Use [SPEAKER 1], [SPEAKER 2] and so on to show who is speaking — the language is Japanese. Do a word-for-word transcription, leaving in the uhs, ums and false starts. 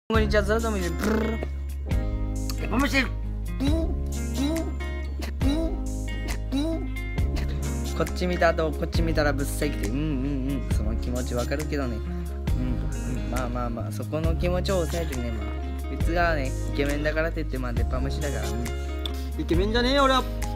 [SPEAKER 1] こんにちは、ザラダムでブルルマムシこっち見た後こっち見たらぶっさいきて、うんうんうん、その気持ちわかるけどね、うん、うん、まあまあまあそこの気持ちを抑えてね、まあ別がねイケメンだからって言ってまあ出っ歯虫だから、うん、
[SPEAKER 2] イケメンじゃねえよ俺は。